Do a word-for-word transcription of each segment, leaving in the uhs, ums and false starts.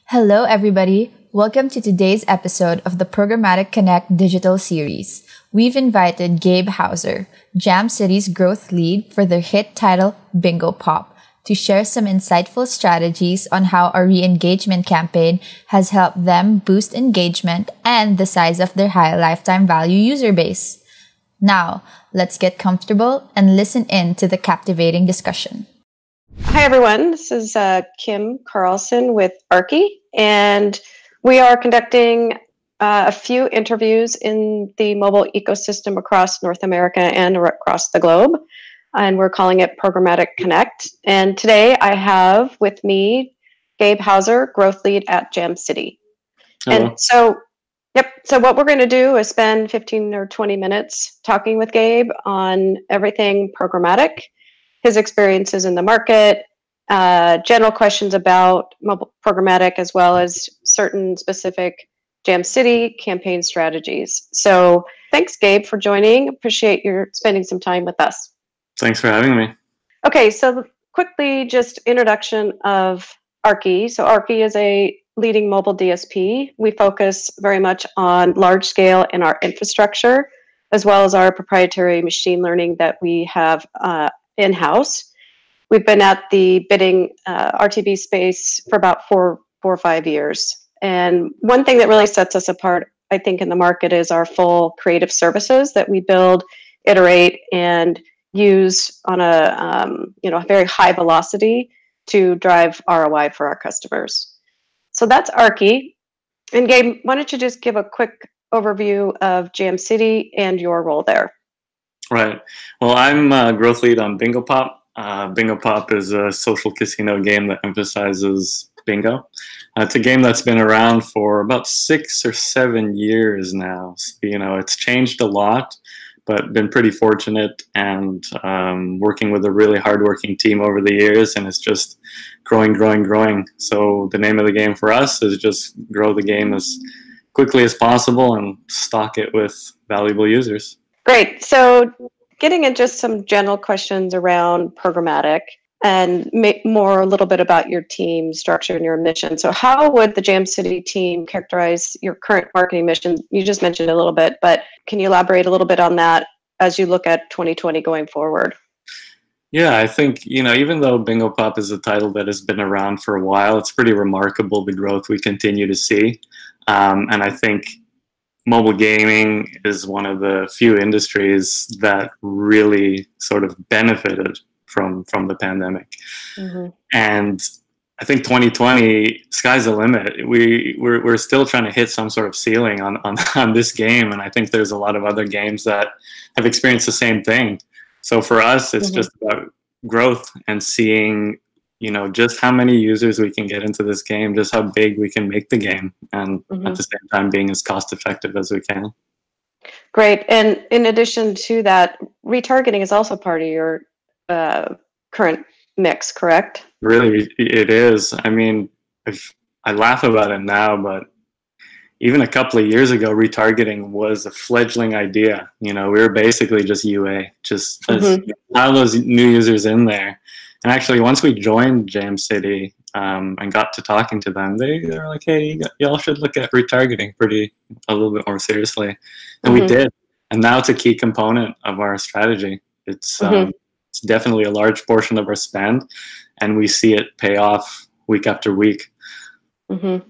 Hello, everybody. Welcome to today's episode of the Programmatic Connect digital series. We've invited Gabe Hauser, Jam City's growth lead for their hit title Bingo Pop, to share some insightful strategies on how our re-engagement campaign has helped them boost engagement and the size of their high lifetime value user base. Now, let's get comfortable and listen in to the captivating discussion. Hi, everyone. This is uh, Kim Carlson with Arki, and we are conducting uh, a few interviews in the mobile ecosystem across North America and across the globe, and we're calling it Programmatic Connect. And today I have with me Gabe Hauser, growth lead at Jam City. Hello. And so, yep, so what we're going to do is spend fifteen or twenty minutes talking with Gabe on everything programmatic, his experiences in the market, uh, general questions about mobile programmatic, as well as certain specific Jam City campaign strategies. So thanks, Gabe, for joining. Appreciate your spending some time with us. Thanks for having me. Okay, so quickly, just introduction of Arki. So Arki is a leading mobile D S P. We focus very much on large scale in our infrastructure, as well as our proprietary machine learning that we have uh, in-house. We've been at the bidding uh, R T B space for about four, four or five years. And one thing that really sets us apart, I think, in the market is our full creative services that we build, iterate, and use on a um, you know very high velocity to drive R O I for our customers. So that's Arki. And Gabe, why don't you just give a quick overview of Jam City and your role there? Right. Well, I'm a growth lead on Bingo Pop. Uh, Bingo Pop is a social casino game that emphasizes bingo. Uh, it's a game that's been around for about six or seven years now. So, you know, it's changed a lot, but been pretty fortunate and um, working with a really hardworking team over the years, and it's just growing, growing, growing. So the name of the game for us is just grow the game as quickly as possible and stock it with valuable users. Great. So getting into just some general questions around programmatic and more a little bit about your team structure and your mission. So how would the Jam City team characterize your current marketing mission? You just mentioned a little bit, but can you elaborate a little bit on that as you look at twenty twenty going forward? Yeah, I think, you know, even though Bingo Pop is a title that has been around for a while, it's pretty remarkable the growth we continue to see. Um, and I think mobile gaming is one of the few industries that really sort of benefited from from the pandemic. Mm-hmm. And I think twenty twenty, sky's the limit. We we're, we're still trying to hit some sort of ceiling on, on on this game, and I think there's a lot of other games that have experienced the same thing. So for us, it's mm-hmm. just about growth and seeing, you know, just how many users we can get into this game, just how big we can make the game, and mm-hmm. at the same time being as cost effective as we can. Great. And in addition to that, retargeting is also part of your uh, current mix, correct? Really, it is. I mean, if, I laugh about it now, but even a couple of years ago, retargeting was a fledgling idea. You know, we were basically just U A, just mm-hmm. allow those new users in there. And actually, once we joined Jam City um, and got to talking to them, they, they were like, hey, y'all should look at retargeting pretty a little bit more seriously. And mm-hmm. we did. And now it's a key component of our strategy. It's, mm-hmm. um, it's definitely a large portion of our spend, and we see it pay off week after week. Mm-hmm.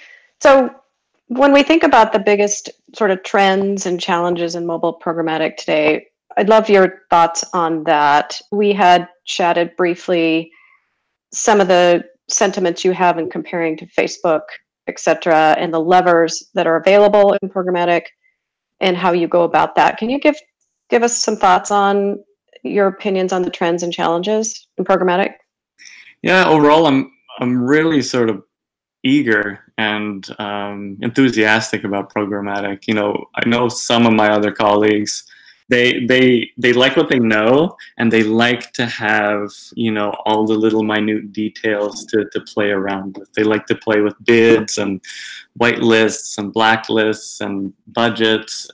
So when we think about the biggest sort of trends and challenges in mobile programmatic today, I'd love your thoughts on that. We had chatted briefly some of the sentiments you have in comparing to Facebook, et cetera, and the levers that are available in programmatic and how you go about that. Can you give give us some thoughts on your opinions on the trends and challenges in programmatic? Yeah, overall, I'm I'm really sort of eager and um, enthusiastic about programmatic. You know, I know some of my other colleagues, they they they like what they know, and they like to have, you know, all the little minute details to, to play around with. They like to play with bids and white lists and black lists and budgets.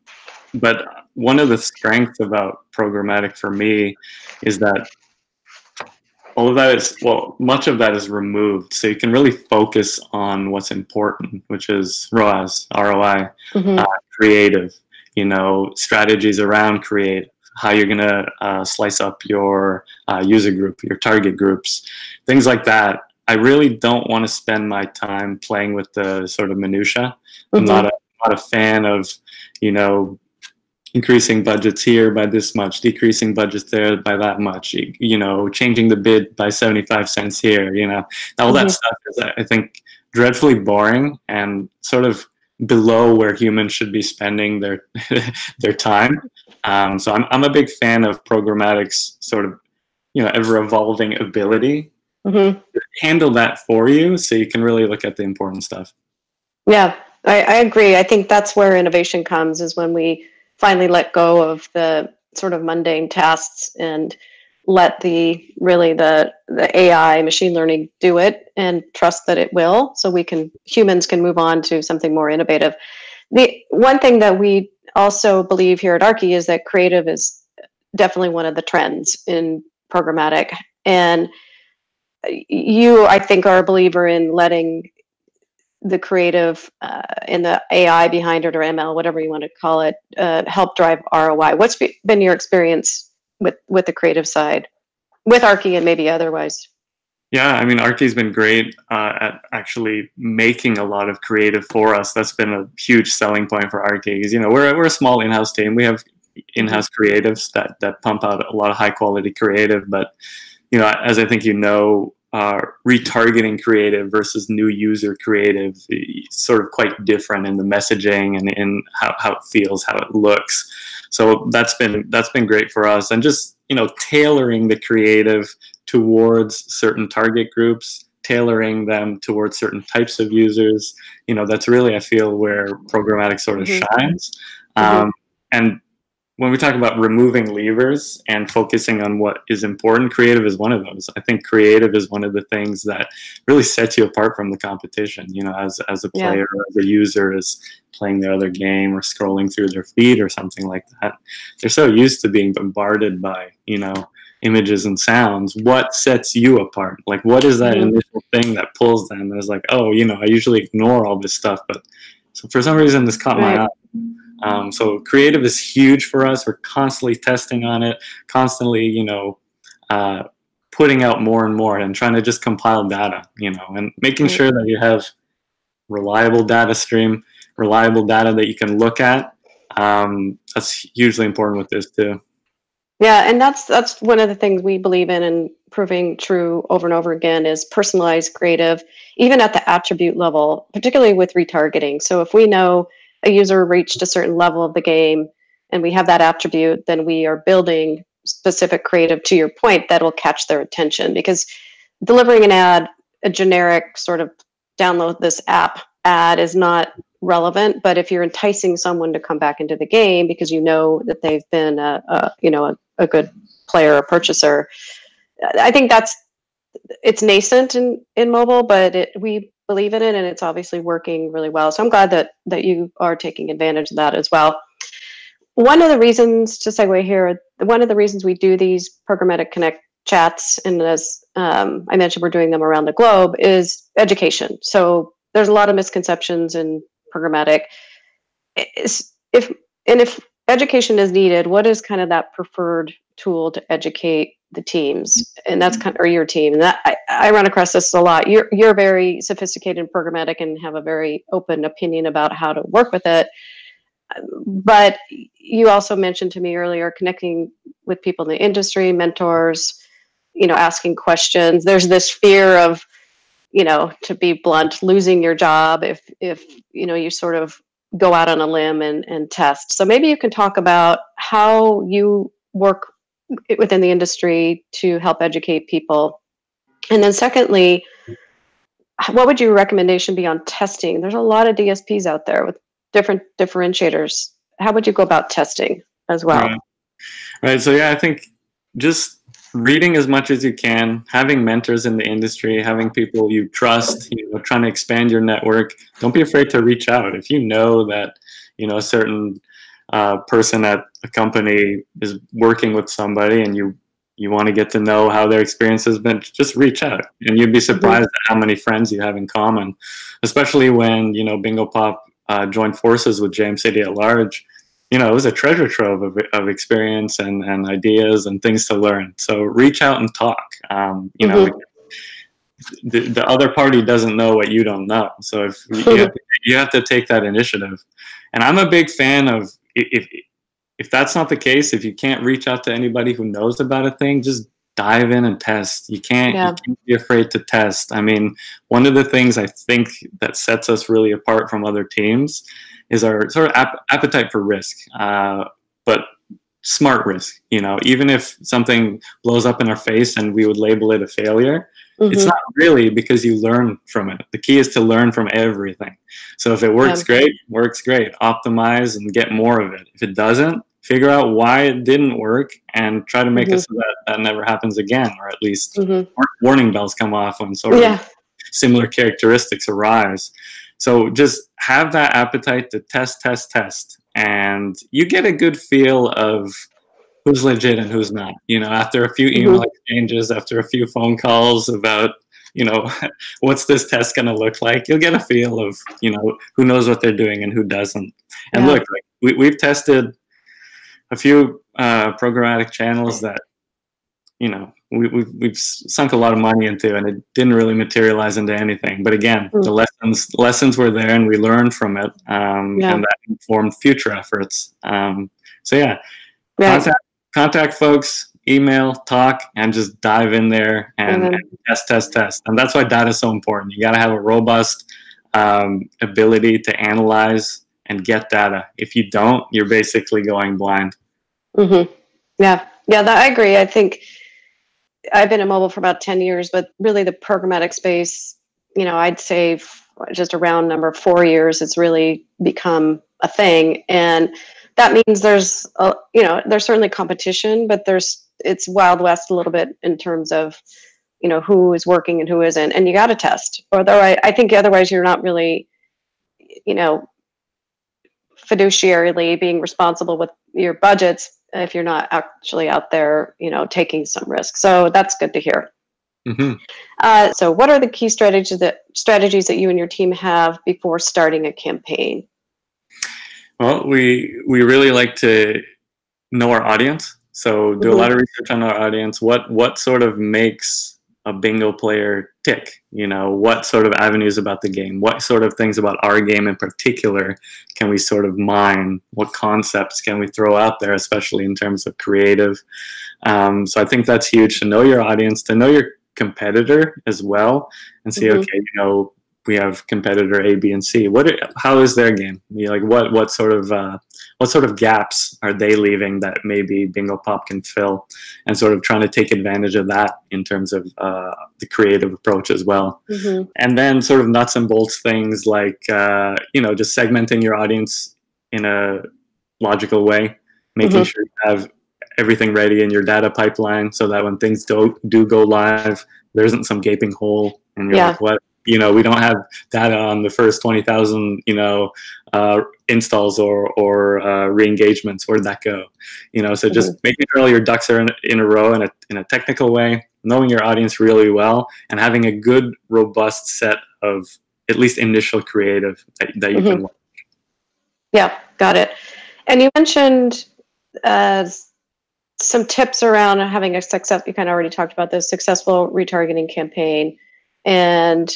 But one of the strengths about programmatic for me is that all of that is, well, much of that is removed. So you can really focus on what's important, which is R O A S, R O I, mm-hmm. uh, creative, you know, strategies around creative, how you're going to uh, slice up your uh, user group, your target groups, things like that. I really don't want to spend my time playing with the sort of minutia. Mm-hmm. I'm not a, not a fan of, you know, increasing budgets here by this much, decreasing budgets there by that much, you, you know, changing the bid by seventy-five cents here, you know, all mm-hmm. that stuff is, I think, dreadfully boring and sort of below where humans should be spending their their time. Um, so I'm, I'm a big fan of programmatic's sort of, you know, ever-evolving ability mm-hmm. to handle that for you so you can really look at the important stuff. Yeah, I, I agree. I think that's where innovation comes, is when we finally let go of the sort of mundane tasks and let the really the the A I machine learning do it and trust that it will, so we can humans can move on to something more innovative. The one thing that we also believe here at Arki is that creative is definitely one of the trends in programmatic, and you, I think, are a believer in letting the creative uh, and the A I behind it, or M L, whatever you want to call it, uh, help drive R O I. What's been your experience with, with the creative side, with Arki and maybe otherwise? Yeah, I mean, Arki's been great uh, at actually making a lot of creative for us. That's been a huge selling point for Arki, because, you know, we're, we're a small in-house team. We have in-house creatives that, that pump out a lot of high-quality creative. But, you know, as I think you know, Uh, retargeting creative versus new user creative sort of quite different in the messaging and in how, how it feels, how it looks. So that's been that's been great for us, and just, you know, tailoring the creative towards certain target groups, tailoring them towards certain types of users. You know, that's really, I feel, where programmatic sort of mm-hmm. shines. Mm-hmm. Um, and when we talk about removing levers and focusing on what is important, creative is one of those. I think creative is one of the things that really sets you apart from the competition. You know, as, as a player, yeah. as a user is playing the other game or scrolling through their feed or something like that, they're so used to being bombarded by, you know, images and sounds. What sets you apart? Like, what is that mm-hmm. initial thing that pulls them? And it's like, oh, you know, I usually ignore all this stuff, but so for some reason this caught right. my eye. Um, so creative is huge for us. We're constantly testing on it, constantly, you know, uh, putting out more and more and trying to just compile data, you know, and making sure that you have reliable data stream, reliable data that you can look at. Um, that's hugely important with this too. Yeah, and that's that's one of the things we believe in and proving true over and over again is personalized creative, even at the attribute level, particularly with retargeting. So if we know a user reached a certain level of the game and we have that attribute, then we are building specific creative, to your point, that will catch their attention. Because delivering an ad, a generic sort of download this app ad, is not relevant. But if you're enticing someone to come back into the game because you know that they've been a, a you know a, a good player or purchaser, I think that's it's nascent in in mobile, but it, we believe in it, and it's obviously working really well. So I'm glad that that you are taking advantage of that as well. One of the reasons, to segue here, one of the reasons we do these Programmatic Connect chats, and as um, I mentioned, we're doing them around the globe, is education. So there's a lot of misconceptions in programmatic. Is, if and if education is needed, what is kind of that preferred tool to educate the teams? And that's kind of, or your team. And that I, I run across this a lot. You're you're very sophisticated in programmatic and have a very open opinion about how to work with it. But you also mentioned to me earlier connecting with people in the industry, mentors, you know, asking questions. There's this fear of, you know, to be blunt, losing your job if if you know you sort of go out on a limb and, and test. So maybe you can talk about how you work within the industry to help educate people. And then secondly, what would your recommendation be on testing? There's a lot of D S Ps out there with different differentiators. How would you go about testing as well? Right. Right. So yeah, I think just reading as much as you can, having mentors in the industry, having people you trust, you know, trying to expand your network. Don't be afraid to reach out. If you know that, you know, a certain uh, person at a company is working with somebody and you you want to get to know how their experience has been, just reach out, and you'd be surprised Mm-hmm. at how many friends you have in common, especially when, you know, Bingo Pop uh, joined forces with Jam City at Large. You know, it was a treasure trove of, of experience and, and ideas and things to learn. So reach out and talk. Um, you know, Mm-hmm. the, the other party doesn't know what you don't know. So if you have, to, you have to take that initiative. And I'm a big fan of, if if that's not the case, if you can't reach out to anybody who knows about a thing, just dive in and test. You can't, Yeah. you can't be afraid to test. I mean, one of the things I think that sets us really apart from other teams is our sort of ap- appetite for risk, uh, but smart risk. You know, even if something blows up in our face and we would label it a failure, Mm-hmm. it's not really, because you learn from it. The key is to learn from everything. So if it works, Yeah. great, works great. Optimize and get more of it. If it doesn't, figure out why it didn't work and try to make Mm-hmm. it so that that never happens again, or at least Mm-hmm. warning bells come off when sort of Yeah. similar characteristics arise. So just have that appetite to test, test, test, and you get a good feel of who's legit and who's not. You know, after a few email Mm-hmm. exchanges, after a few phone calls about, you know, what's this test going to look like, you'll get a feel of, you know, who knows what they're doing and who doesn't. And Yeah. look, like we, we've tested a few uh, programmatic channels that, you know, we, we've, we've sunk a lot of money into, and it didn't really materialize into anything. But again, Mm. the lessons lessons were there, and we learned from it, um, Yeah. and that informed future efforts. Um, so yeah, Right. contact contact folks, email, talk, and just dive in there and, And then- and test, test, test. And that's why data is so important. You got to have a robust um, ability to analyze and get data. If you don't, you're basically going blind. Mm-hmm. Yeah, yeah, that, I agree. I think I've been in mobile for about ten years, but really the programmatic space, you know, I'd say f- just around number four years, it's really become a thing. And that means there's, a, you know, there's certainly competition, but there's, it's Wild West a little bit in terms of, you know, who is working and who isn't. And you got to test. Although I, I think otherwise you're not really, you know, fiduciarily being responsible with your budgets if you're not actually out there, you know, taking some risk. So that's good to hear. Mm-hmm. Uh, so what are the key strategies that strategies that you and your team have before starting a campaign? Well, we we really like to know our audience. So do Mhm. a lot of research on our audience. What what sort of makes a bingo player tick? You know, what sort of avenues about the game? What sort of things about our game in particular can we sort of mine? What concepts can we throw out there, especially in terms of creative? Um, so I think that's huge, to know your audience, to know your competitor as well, and see, Mhm. okay, you know, we have competitor A, B, and C. What? How is their game? You know, like what? What sort of uh, what sort of gaps are they leaving that maybe Bingo Pop can fill, and sort of trying to take advantage of that in terms of uh, the creative approach as well. Mhm. And then sort of nuts and bolts things like uh, you know, just segmenting your audience in a logical way, making Mhm. sure you have everything ready in your data pipeline so that when things do do go live, there isn't some gaping hole and you're Yeah. like, what? You know, we don't have data on the first twenty thousand, you know, uh, installs or, or uh, re-engagements. Where'd that go? You know, so just making sure all your ducks are in, in a row in a, in a technical way, knowing your audience really well, and having a good, robust set of at least initial creative that, that you Mhm. can watch. Yeah, got it. And you mentioned uh, some tips around having a success. You kind of already talked about this successful retargeting campaign. And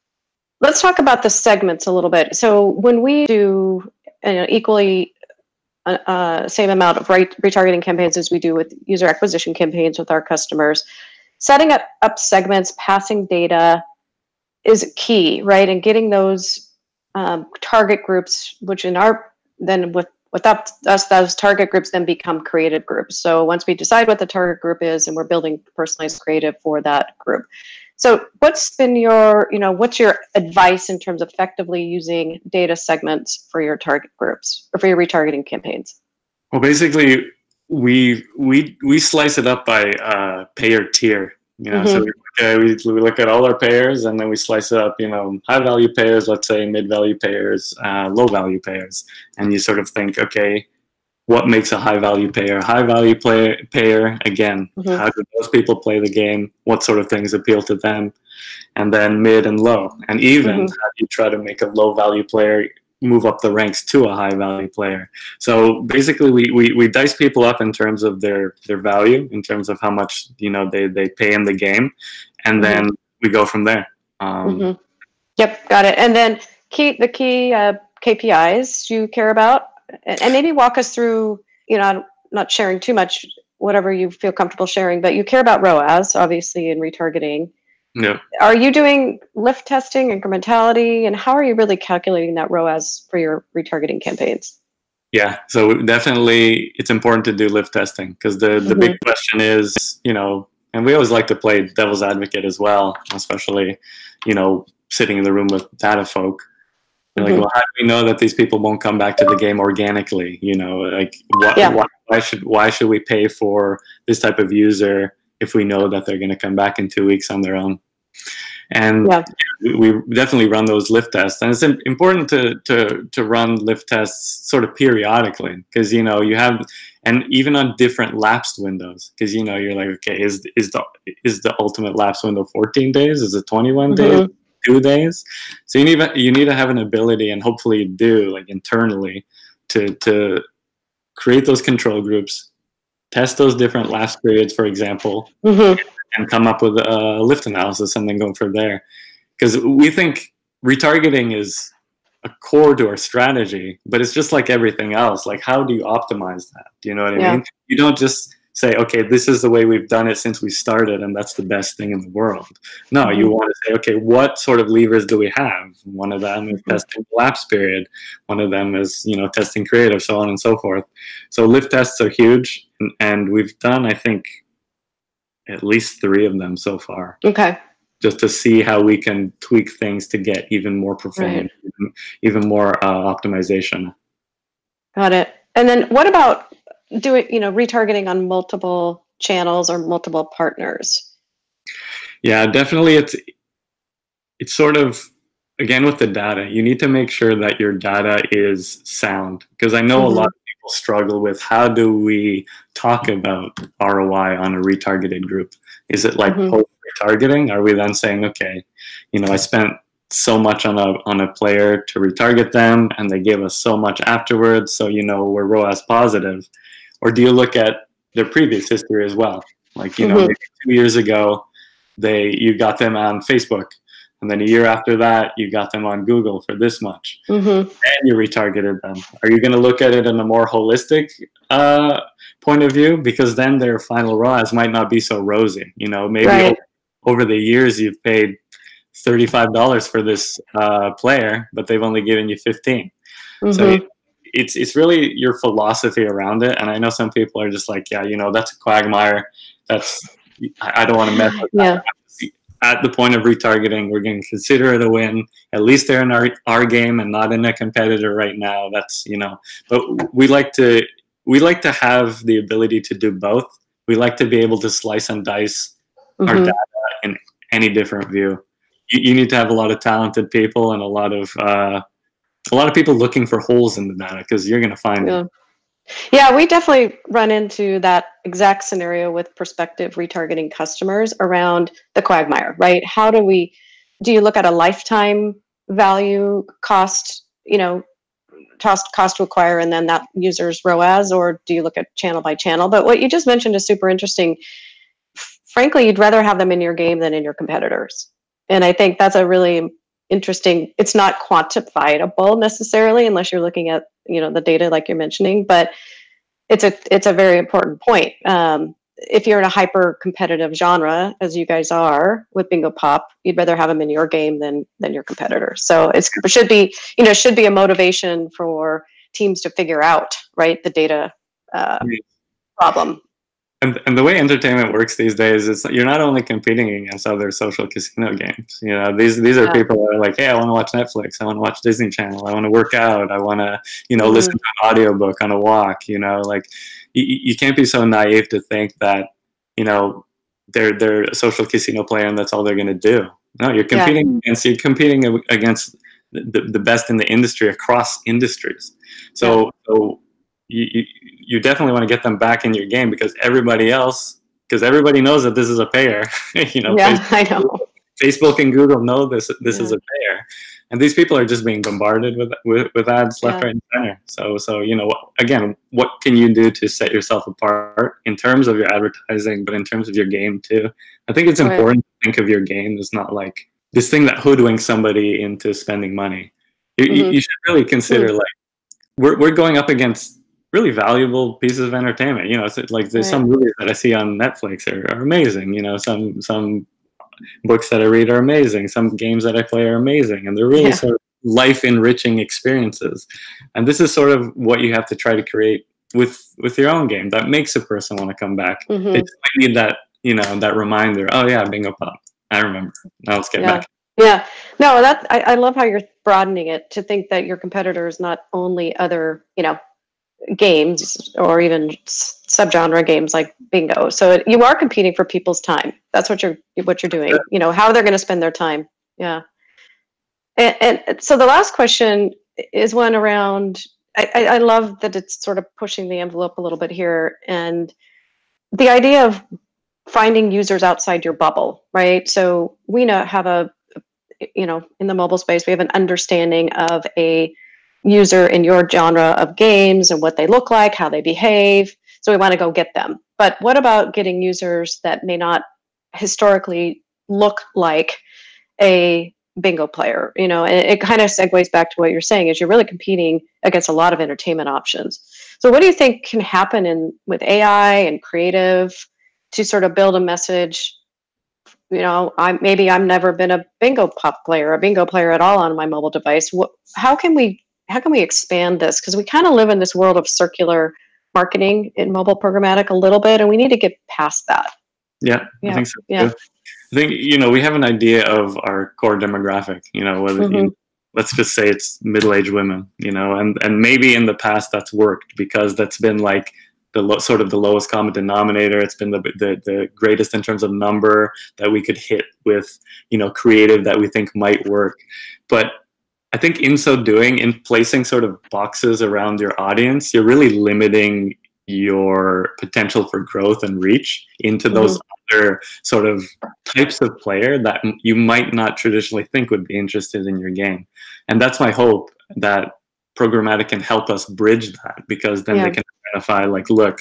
let's talk about the segments a little bit. So when we do you know, equally uh, uh, same amount of right, retargeting campaigns as we do with user acquisition campaigns with our customers, setting up, up segments, passing data is key, right? And getting those um, target groups, which in our, then with without us, those target groups then become creative groups. So once we decide what the target group is and we're building personalized creative for that group. So what's been your, you know, what's your advice in terms of effectively using data segments for your target groups or for your retargeting campaigns? Well, basically, we we we slice it up by uh, payer tier. You know, Mhm. so we look, at, we, we look at all our payers, and then we slice it up. You know, high value payers, let's say, mid value payers, uh, low value payers, and you sort of think, okay, what makes a high value payer a high value play, payer? Again, Mm-hmm. how do those people play the game? What sort of things appeal to them? And then mid and low. And even Mm-hmm. how do you try to make a low value player move up the ranks to a high value player? So basically we, we, we dice people up in terms of their, their value, in terms of how much, you know, they, they pay in the game. And Mm-hmm. then we go from there. Um, Mm-hmm. Yep, got it. And then key the key uh, K P Is you care about, and, and maybe walk us through, you know, I'm not sharing too much, whatever you feel comfortable sharing, but you care about R O A S, obviously, in retargeting. yeah. Are you doing lift testing, incrementality, and how are you really calculating that R O A S for your retargeting campaigns? Yeah, so definitely it's important to do lift testing, because the, the Mm-hmm. big question is, you know, and we always like to play devil's advocate as well, especially, you know, sitting in the room with data folk. You're Mm-hmm. like, well, how do we know that these people won't come back to the game organically? You know, like why, Yeah. why, why should why should we pay for this type of user if we know that they're going to come back in two weeks on their own? And Yeah. we definitely run those lift tests, and it's important to to to run lift tests sort of periodically, because you know you have, and even on different lapsed windows, because you know you're like, okay, is is the is the ultimate lapse window fourteen days? Is it twenty-one Mm-hmm. days? Two days? So you need you need to have an ability, and hopefully you do, like internally, to to create those control groups, test those different lapse periods, for example, Mm-hmm. and come up with a lift analysis, and then go from there. Because we think retargeting is a core to our strategy, but it's just like everything else. Like, how do you optimize that? Do you know what I Yeah. mean? You don't just say, okay, this is the way we've done it since we started, and that's the best thing in the world. No, Mm-hmm. you want to say, okay, what sort of levers do we have? One of them is Mm-hmm. testing the lapse period. One of them is, you know, testing creative, so on and so forth. So lift tests are huge, and, and we've done, I think, at least three of them so far, Okay. just to see how we can tweak things to get even more performance, Right. even, even more uh, optimization. Got it. And then what about doing, you know, retargeting on multiple channels or multiple partners? Yeah, definitely. It's it's sort of, again, with the data, you need to make sure that your data is sound, because I know Mm-hmm. a lot of people struggle with, how do we talk about R O I on a retargeted group? Is it like Mm-hmm. post retargeting? Are we then saying, okay, you know, I spent so much on a on a player to retarget them, and they gave us so much afterwards, so you know we're R O A S positive? Or do you look at their previous history as well? Like, you know, Mm-hmm. maybe two years ago, they you got them on Facebook, and then a year after that, you got them on Google for this much, Mm-hmm. and you retargeted them. Are you going to look at it in a more holistic uh, point of view? Because then their final R O A S might not be so rosy. You know, maybe Right. over, over the years you've paid thirty-five dollars for this uh, player, but they've only given you fifteen. Mm-hmm. So it's it's really your philosophy around it. And I know some people are just like, yeah, you know, that's a quagmire. That's I I don't want to mess with Yeah. that. At the point of retargeting, we're going to consider it a win. At least they're in our our game and not in a competitor right now. That's, you know, but we like to we like to have the ability to do both. We like to be able to slice and dice our Mm-hmm. data in any different view. You, you need to have a lot of talented people and a lot of uh, a lot of people looking for holes in the data, because you're going to find Yeah. them. Yeah, we definitely run into that exact scenario with prospective retargeting customers around the quagmire, right? How do we, do you look at a lifetime value cost, you know, cost, cost to acquire, and then that user's R O A S, or do you look at channel by channel? But what you just mentioned is super interesting. F- Frankly, you'd rather have them in your game than in your competitors. And I think that's a really interesting, it's not quantifiable necessarily unless you're looking at, you know, the data like you're mentioning, but it's a it's a very important point. Um, if you're in a hyper competitive genre, as you guys are with Bingo Pop, you'd rather have them in your game than than your competitors. So it's, it should be, you know, should be a motivation for teams to figure out, right, the data uh, problem. And, and the way entertainment works these days is you're not only competing against other social casino games. You know, these these are Yeah. people that are like, hey, I want to watch Netflix, I want to watch Disney Channel, I want to work out, I want to, you know, Mhm. listen to an audiobook on a walk. You know, like you, you can't be so naive to think that, you know, they're they're a social casino player and that's all they're going to do. No, you're Yeah. competing against you're competing against the, the best in the industry across industries. So so you, you, you definitely want to get them back in your game because everybody else, because everybody knows that this is a payer. you know, yeah, Facebook, I know. Facebook and Google know this this yeah. is a payer, and these people are just being bombarded with with, with ads left, yeah. right, and center. So, so you know, again, what can you do to set yourself apart in terms of your advertising, but in terms of your game too? I think it's important right. to think of your game as not like this thing that hoodwinks somebody into spending money. You, mm-hmm. you should really consider mm-hmm. like we're we're going up against really valuable pieces of entertainment. You know, it's like there's right. some movies that I see on Netflix are, are amazing. You know, some some books that I read are amazing. Some games that I play are amazing, and they're really yeah. sort of life enriching experiences. And this is sort of what you have to try to create with with your own game that makes a person want to come back. Mm-hmm. They just might need that, you know, that reminder. Oh yeah, Bingo Pop. I remember. Now let's get yeah. back. Yeah. No, that I, I love how you're broadening it to think that your competitor is not only other, you know, games or even subgenre games like bingo. So it, you are competing for people's time. That's what you're what you're doing. You know, how they're going to spend their time. Yeah. And, and so the last question is one around. I, I love that it's sort of pushing the envelope a little bit here, and the idea of finding users outside your bubble, right? So we know have a, you know, in the mobile space, we have an understanding of a user in your genre of games and what they look like, how they behave. So we want to go get them. But what about getting users that may not historically look like a bingo player? You know, and it kind of segues back to what you're saying is you're really competing against a lot of entertainment options. So what do you think can happen in with A I and creative to sort of build a message? You know, I maybe I've never been a bingo pop player, a bingo player at all on my mobile device. What, how can we how can we expand this? Because we kind of live in this world of circular marketing in mobile programmatic a little bit, and we need to get past that. Yeah, yeah. I think so. Yeah. I think, you know, we have an idea of our core demographic, you know, whether mm-hmm. you, let's just say it's middle-aged women, you know, and, and maybe in the past that's worked because that's been like the lo- sort of the lowest common denominator. It's been the, the the greatest in terms of number that we could hit with, you know, creative that we think might work. But I think in so doing, in placing sort of boxes around your audience, you're really limiting your potential for growth and reach into those mm-hmm. other sort of types of player that you might not traditionally think would be interested in your game. And that's my hope, that programmatic can help us bridge that, because then yeah. they can identify, like, look,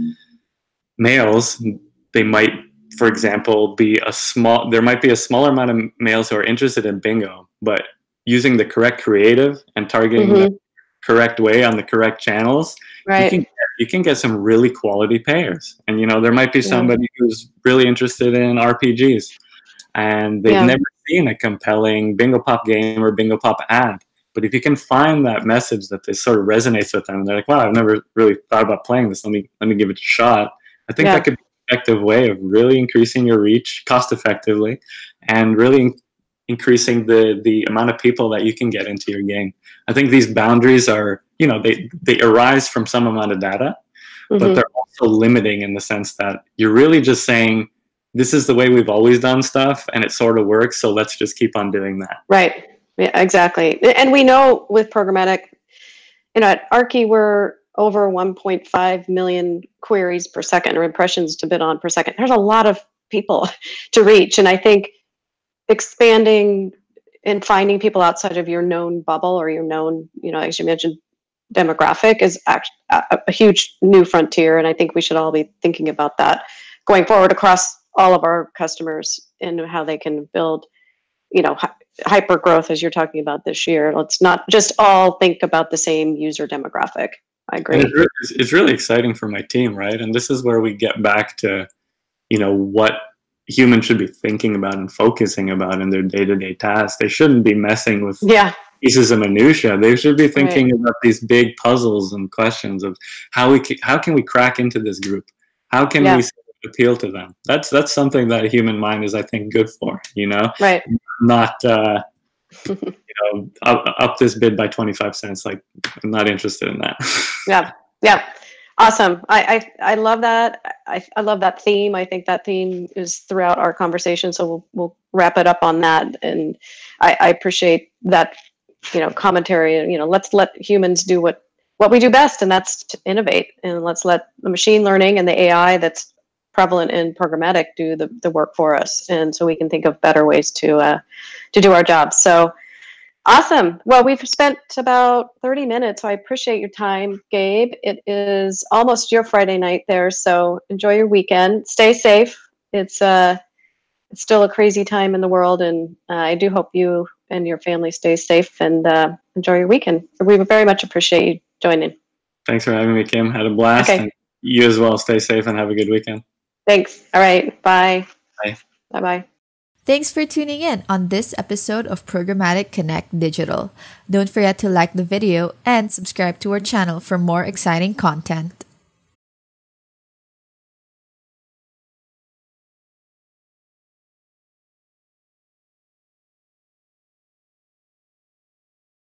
males, they might, for example, be a small, there might be a smaller amount of males who are interested in bingo, but using the correct creative and targeting mm-hmm. the correct way on the correct channels, right. you can get, you can get some really quality payers. And, you know, there might be somebody yeah. who's really interested in R P Gs and they've yeah. never seen a compelling Bingo Pop game or Bingo Pop ad. But if you can find that message that they sort of resonates with them, they're like, wow, I've never really thought about playing this. Let me, let me give it a shot. I think yeah. that could be an effective way of really increasing your reach cost effectively and really in- increasing the, the amount of people that you can get into your game. I think these boundaries are, you know, they, they arise from some amount of data, mm-hmm. but they're also limiting in the sense that you're really just saying, this is the way we've always done stuff and it sort of works, so let's just keep on doing that. Right. Yeah, exactly. And we know with programmatic, you know, at Archie, we're over one point five million queries per second or impressions to bid on per second. There's a lot of people to reach. And I think expanding and finding people outside of your known bubble or your known, you know, as you mentioned, demographic is actually a, a huge new frontier. And I think we should all be thinking about that going forward across all of our customers and how they can build, you know, hi- hyper growth as you're talking about this year. Let's not just all think about the same user demographic. I agree. It's really, it's really exciting for my team, right? And this is where we get back to, you know, what humans should be thinking about and focusing about in their day-to-day tasks. They shouldn't be messing with yeah. pieces of minutia. They should be thinking right. about these big puzzles and questions of how we can, how can we crack into this group? How can yeah. we appeal to them? That's that's something that a human mind is, I think, good for. You know, right? Not uh, you know up, up this bid by twenty-five cents. Like, I'm not interested in that. yeah, yeah. Awesome. I, I, I love that. I, I love that theme. I think that theme is throughout our conversation. So we'll, we'll wrap it up on that. And I, I appreciate that, you know, commentary. You know, let's let humans do what what we do best, and that's to innovate. And let's let the machine learning and the A I that's prevalent in programmatic do the, the work for us. And so we can think of better ways to uh, to do our jobs. So awesome. Well, we've spent about thirty minutes, so I appreciate your time, Gabe. It is almost your Friday night there, so enjoy your weekend. Stay safe. It's uh, it's still a crazy time in the world, and uh, I do hope you and your family stay safe and uh, enjoy your weekend. We very much appreciate you joining. Thanks for having me, Kim. Had a blast. Okay. And you as well. Stay safe and have a good weekend. Thanks. All right. Bye. Bye. Bye-bye. Thanks for tuning in on this episode of Programmatic Connect Digital. Don't forget to like the video and subscribe to our channel for more exciting content.